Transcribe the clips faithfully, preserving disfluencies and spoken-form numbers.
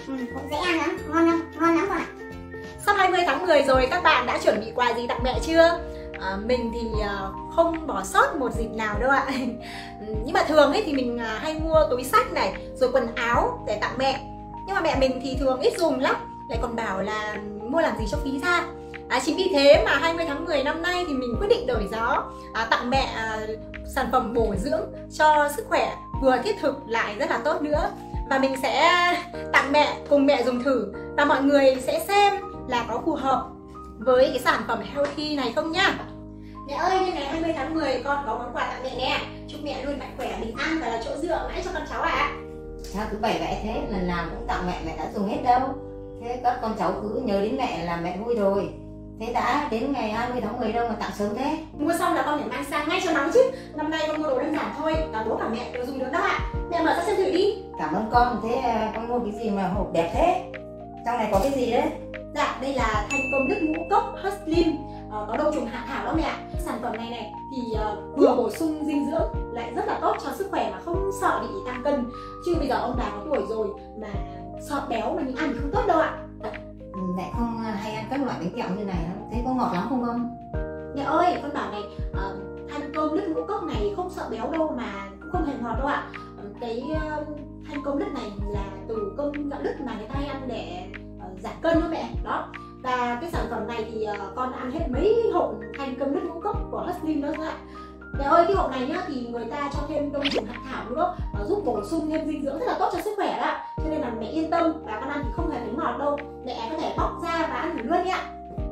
Ừ, cũng dễ ăn lắm, ngon lắm, ngon lắm con ạ. Sắp hai mươi tháng mười rồi, các bạn đã chuẩn bị quà gì tặng mẹ chưa? À, mình thì uh, không bỏ sót một dịp nào đâu ạ. Nhưng mà thường ấy thì mình uh, hay mua túi xách này, rồi quần áo để tặng mẹ. Nhưng mà mẹ mình thì thường ít dùng lắm, lại còn bảo là mua làm gì cho phí ra. À, chính vì thế mà hai mươi tháng mười năm nay thì mình quyết định đổi gió, à, tặng mẹ à, sản phẩm bổ dưỡng cho sức khỏe, vừa thiết thực lại rất là tốt nữa. Và mình sẽ tặng mẹ, cùng mẹ dùng thử, và mọi người sẽ xem là có phù hợp với cái sản phẩm healthy này không nhá. Mẹ ơi, nhân ngày hai mươi tháng mười con có món quà tặng mẹ nè. Chúc mẹ luôn mạnh khỏe, bình an và là chỗ dựa mãi cho con cháu ạ. À. Sao thứ bảy vậy thế? Lần nào cũng tặng mẹ, mẹ đã dùng hết đâu. Thế các con cháu cứ nhớ đến mẹ là mẹ vui rồi. Thế đã đến ngày hai mươi tháng mười đâu mà tặng sớm thế? Mua xong là con phải mang sang ngay cho nóng chứ. Năm nay con mua đồ đơn giản thôi, cả bố cả mẹ đều dùng được đó ạ. Mẹ mở ra xem thử đi. Cảm ơn con. Thế con mua cái gì mà hộp đẹp thế? Trong này có cái gì đấy? Dạ, đây là thanh công đức ngũ cốc Huslim, ờ, có đông trùng hạ thảo đó mẹ. Sản phẩm này này thì uh, vừa bổ sung dinh dưỡng lại rất là tốt cho sức khỏe mà không sợ bị tăng cân. Chứ bây giờ ông bà có tuổi rồi mà sợ béo mà những ăn thì không tốt đâu ạ. Mẹ không hay ăn các loại bánh kẹo như này lắm. Thế có ngọt lắm không con? Mẹ ơi, con bảo này, uh, thanh công đức ngũ cốc này không sợ béo đâu mà cũng không hề ngọt đâu ạ. Uh, cái uh, thanh công đức này là từ công gạo lứt mà người ta hay ăn để uh, giảm cân đó mẹ. Đó. Và cái sản phẩm này thì uh, con ăn hết mấy hộp thanh công đức ngũ cốc của Huslim đó ạ. Mẹ ơi, cái hộp này nhá thì người ta cho thêm đông trùng hạ thảo nữa, uh, giúp bổ sung thêm dinh dưỡng rất là tốt cho sức khỏe đó. Cho nên là mẹ yên tâm, và con ăn thì không hề thấy ngọt đâu. Mẹ có thể bóc ra và ăn thử luôn nhá.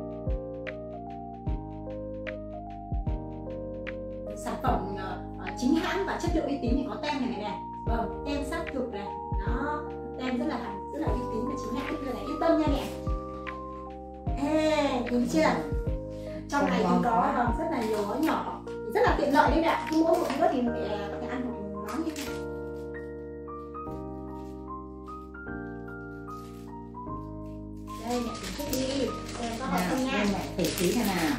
Sản phẩm uh, chính hãng và chất lượng uy tín thì có tem này này. Vâng, tem xác thực này. Đó, tem rất là rất là uy tín và chính hãng, nên là yên tâm nha mẹ. À, nhìn chưa? Trong này thì có vâng, rất là nhiều gói nhỏ, rất là tiện lợi đấy ạ. Cứ mỗi một bữa thì mẹ có thể ăn một món như thế này. Đây mẹ thử chút đi, xem có hợp không nha. Mẹ thử tí xem nào.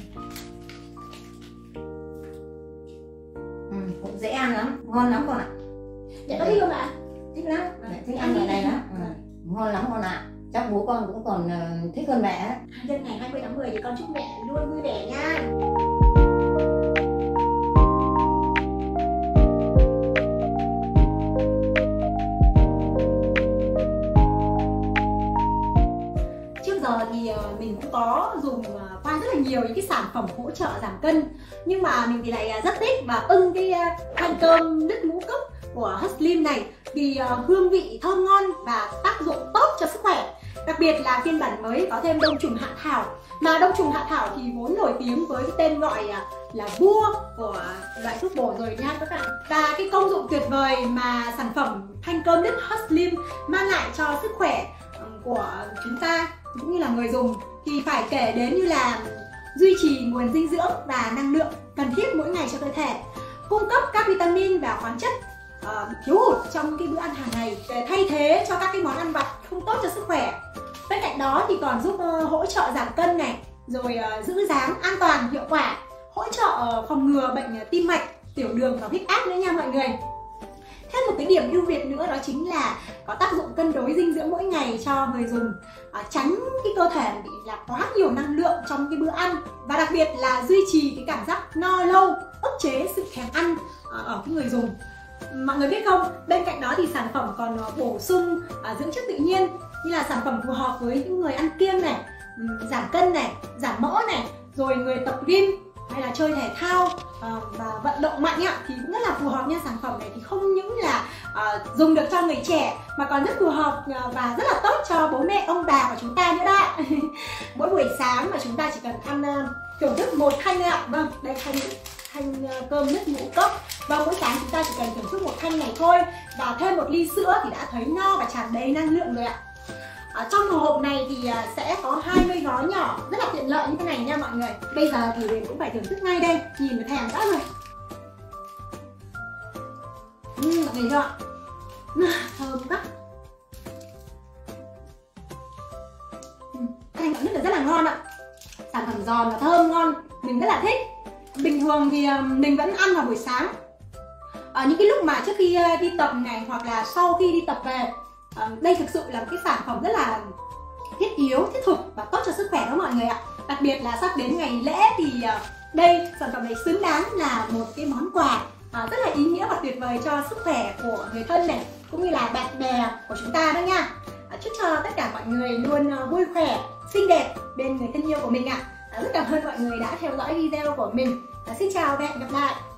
Ừ, cũng dễ ăn lắm, ngon lắm con ạ. Mẹ có thích không ạ? Thích lắm, mẹ thích ăn loại này lắm. Ừ, ngon lắm con ạ. Chắc bố con cũng còn uh, thích hơn mẹ. Nhân ngày hai mươi tháng mười thì con chúc mẹ luôn vui vẻ nha. Trước giờ thì uh, mình cũng có dùng uh, qua rất là nhiều những cái sản phẩm hỗ trợ giảm cân, nhưng mà mình thì lại uh, rất thích và ưng cái uh, thanh cơm đức ngũ cốc của Huslim này, vì uh, hương vị thơm ngon và tác dụng tốt cho sức khỏe. Đặc biệt là phiên bản mới có thêm đông trùng hạ thảo, mà đông trùng hạ thảo thì vốn nổi tiếng với cái tên gọi là vua của loại thuốc bổ rồi nha các bạn. Và cái công dụng tuyệt vời mà sản phẩm thanh cơm đức Huslim mang lại cho sức khỏe của chúng ta cũng như là người dùng thì phải kể đến như là duy trì nguồn dinh dưỡng và năng lượng cần thiết mỗi ngày cho cơ thể, cung cấp các vitamin và khoáng chất uh, thiếu hụt trong cái bữa ăn hàng ngày để thay thế cho các cái món ăn vặt không tốt cho sức khỏe. Bên cạnh đó thì còn giúp uh, hỗ trợ giảm cân này, rồi uh, giữ dáng an toàn hiệu quả, hỗ trợ uh, phòng ngừa bệnh uh, tim mạch, tiểu đường và huyết áp nữa nha mọi người. Thêm một cái điểm ưu việt nữa đó chính là có tác dụng cân đối dinh dưỡng mỗi ngày cho người dùng, uh, tránh cái cơ thể bị là quá nhiều năng lượng trong cái bữa ăn, và đặc biệt là duy trì cái cảm giác no lâu, ức chế sự thèm ăn uh, ở cái người dùng. Mọi người biết không, bên cạnh đó thì sản phẩm còn uh, bổ sung uh, dưỡng chất tự nhiên, như là sản phẩm phù hợp với những người ăn kiêng này, giảm cân này, giảm mỡ này, rồi người tập gym hay là chơi thể thao uh, và vận động mạnh ạ, thì cũng rất là phù hợp nha. Sản phẩm này thì không những là uh, dùng được cho người trẻ mà còn rất phù hợp uh, và rất là tốt cho bố mẹ ông bà của chúng ta nữa đó. Mỗi buổi sáng mà chúng ta chỉ cần ăn uh, thưởng thức một thanh ạ. Vâng, đây thanh thanh uh, cơm nước ngũ cốc. Và mỗi sáng chúng ta chỉ cần thưởng thức một thanh này thôi, và thêm một ly sữa thì đã thấy no và tràn đầy năng lượng rồi ạ. Ở trong hộp này thì sẽ có hai mươi gói nhỏ rất là tiện lợi như thế này nha mọi người. Bây giờ thì Huyền cũng phải thưởng thức ngay đây, nhìn và thèm đã rồi. Uhm, mọi người thấy không ạ? Thơm quá. Uhm, thanh gạo lứt là rất là ngon ạ. Sản phẩm giòn và thơm ngon, mình rất là thích. Bình thường thì mình vẫn ăn vào buổi sáng, ở những cái lúc mà trước khi đi tập này, hoặc là sau khi đi tập về, À, đây thực sự là một cái sản phẩm rất là thiết yếu, thiết thực và tốt cho sức khỏe đó mọi người ạ. Đặc biệt là sắp đến ngày lễ thì đây, sản phẩm này xứng đáng là một cái món quà à, rất là ý nghĩa và tuyệt vời cho sức khỏe của người thân này, cũng như là bạn bè của chúng ta đó nha. À, chúc cho tất cả mọi người luôn vui khỏe, xinh đẹp bên người thân yêu của mình ạ. À, rất cảm ơn mọi người đã theo dõi video của mình. À, xin chào và hẹn gặp lại.